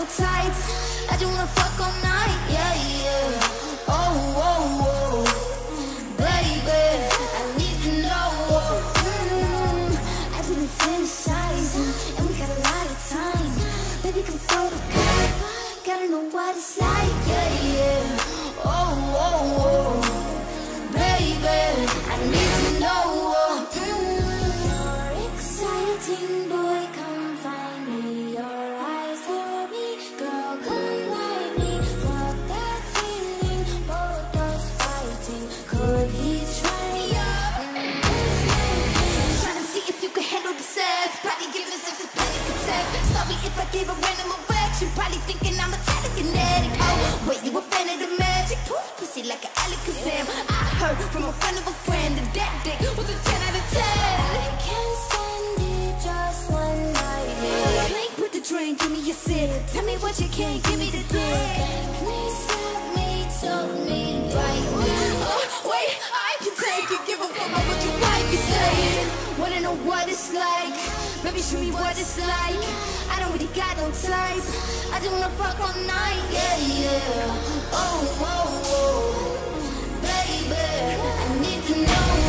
no type. I just wanna fuck all night, yeah, yeah. Oh, whoa, whoa, baby, I need to know. I do be fantasizing, and we got a lot of time. Baby, come throw the vibe, gotta know what it's like, yeah, yeah. Oh, whoa, whoa, baby, I need to know. You're exciting, boy, come find me. Your eyes tell me, girl, come like me. Fuck that feeling, both us fighting. Could he try me up? Trying to see if you can handle the sex. Probably giving sex a panic attack. Sorry if I gave a random erection. Probably thinking I'm a telekinetic. Oh, wait, you a fan of the magic? Poof, pussy like an Alakazam. I heard from a friend of a friend that that dick was a 10 out of 10. I can't stand it just one night. Drink with the drink, give me a sip. Tell me what you can, give me the dick. Please let me, tell me right. Oh, wait, I can take it. Give a fuck about what your wife is saying. Wanna know what it's like? Baby, show me what it's like. I don't really got no type. I just wanna fuck all night, yeah, yeah. Oh, whoa, whoa, baby, I need to know.